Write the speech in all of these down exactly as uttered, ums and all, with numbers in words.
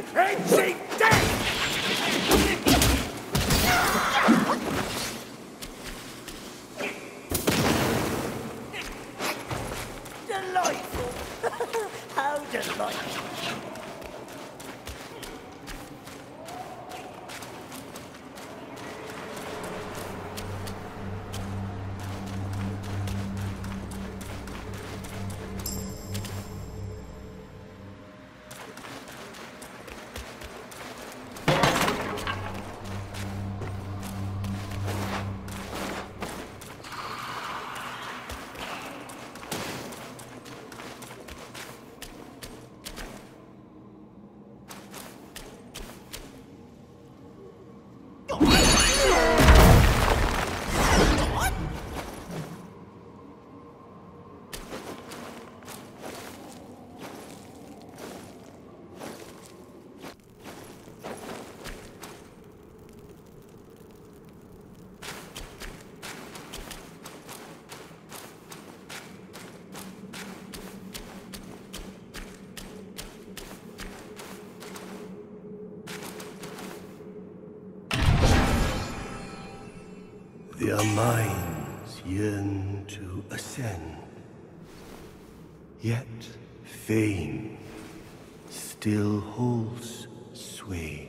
Ain't she dead? Delightful! How delightful! Their minds yearn to ascend, yet fame still holds sway.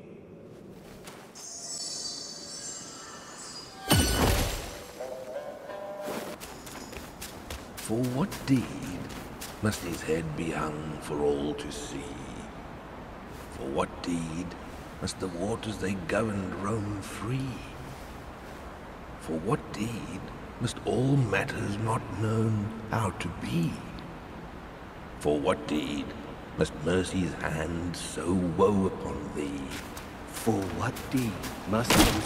For what deed must his head be hung for all to see? For what deed must the waters they governed roam free? For what deed must all matters not known how to be? For what deed must mercy's hand so woe upon thee? For what deed must those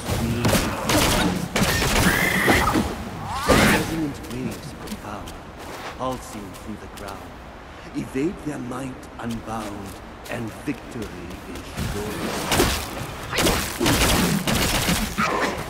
wheels resonant waves profound, pulsing through the ground, evade their might unbound, and victory is sure?